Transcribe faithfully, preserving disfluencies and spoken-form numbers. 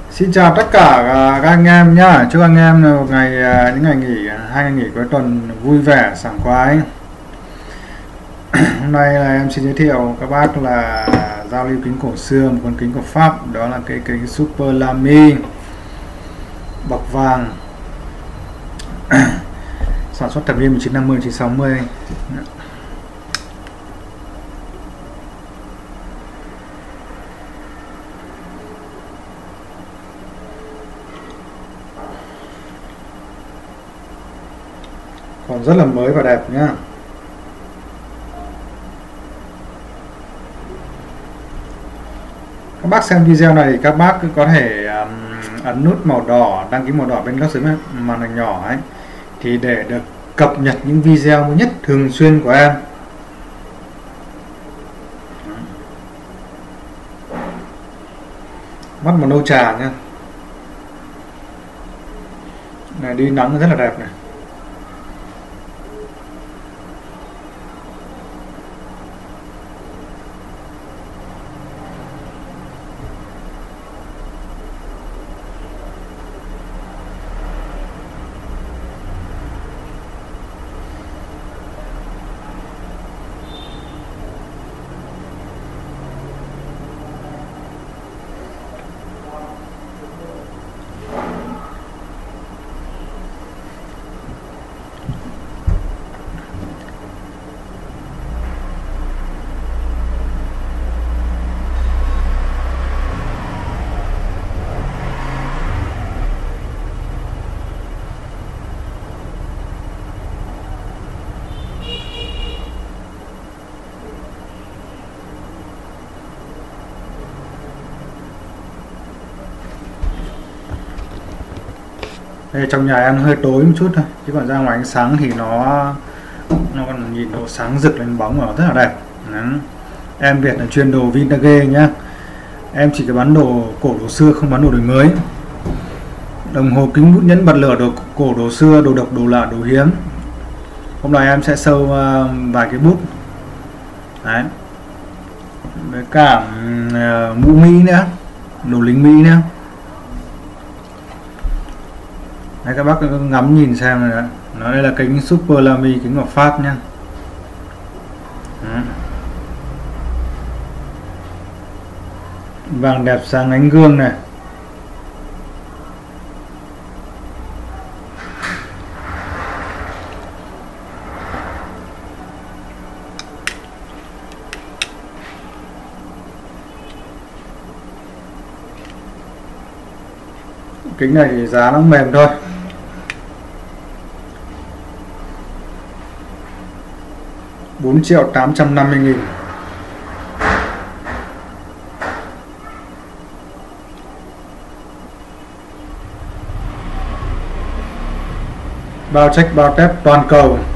Xin chào tất cả các anh em nhá. Chúc anh em một ngày những ngày nghỉ hai ngày nghỉ cuối tuần vui vẻ sảng khoái. Hôm nay là em xin giới thiệu các bác là giao lưu kính cổ xưa, một con kính của Pháp, đó là cái kính Super Lamy bọc vàng, sản xuất thập niên một chín năm mươi một chín sáu mươi. Còn rất là mới và đẹp nhá. Các bác xem video này các bác có thể um, ấn nút màu đỏ, đăng ký màu đỏ bên góc dưới màn hình nhỏ ấy, thì để được cập nhật những video mới nhất thường xuyên của em. Mắt màu nâu trà nhá. Này, đi nắng rất là đẹp này. Đây, trong nhà em hơi tối một chút thôi, chứ còn ra ngoài ánh sáng thì nó nó còn nhìn độ sáng rực lên bóng và rất là đẹp. Đấy. Em Việt là chuyên đồ vintage nhá. Em chỉ có bán đồ cổ đồ xưa, không bán đồ đời mới. Đồng hồ kính bút nhẫn bật lửa, đồ cổ đồ xưa, đồ độc đồ lạ đồ hiếm. Hôm nay em sẽ sâu uh, vài cái bút. Đấy. Với cả uh, mũ Mỹ nữa, đồ lính Mỹ nữa. Đấy, các bác ngắm nhìn xem này, nó đây là kính Super Lamy, kính của Pháp nhá. Đấy. Vàng đẹp sáng ánh gương này. Kính này thì giá nó mềm thôi, bốn triệu tám trăm năm mươi nghìn. Bao check bao test toàn cầu.